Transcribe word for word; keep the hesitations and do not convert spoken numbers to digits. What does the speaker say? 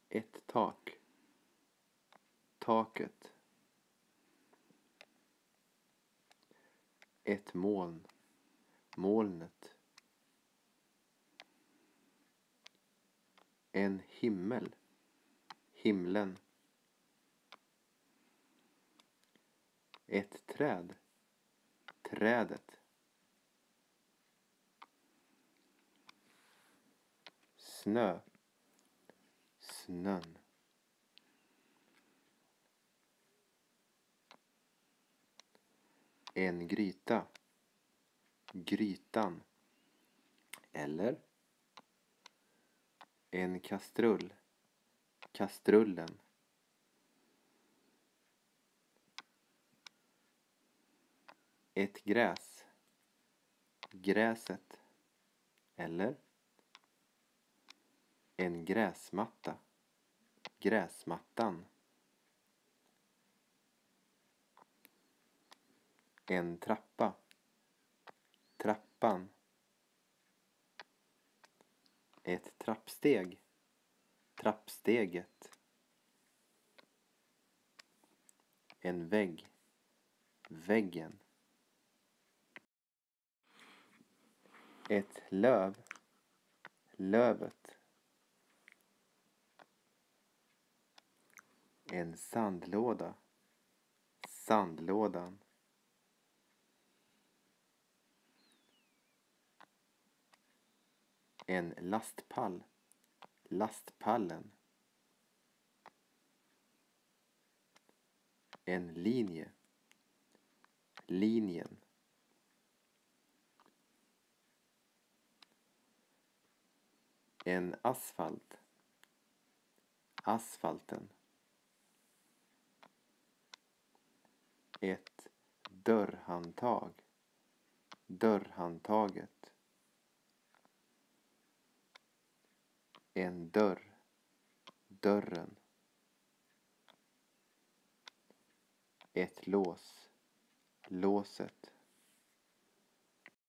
Ett tak. Taket. Ett moln. Molnet. En himmel. Himlen. Ett träd. Trädet. Snö. Snön. En gryta. Grytan. Eller en kastrull. Kastrullen. Ett gräs. Gräset. Eller en gräsmatta. Gräsmattan. En trappa. Trappan. Ett trappsteg. Trappsteget. En vägg. Väggen. Ett löv. Lövet. En sandlåda. Sandlådan. En lastpall. Lastpallen. En linje. Linjen. En asfalt. Asfalten. Ett dörrhandtag. Dörrhandtaget. En dörr. Dörren. Ett lås. Låset.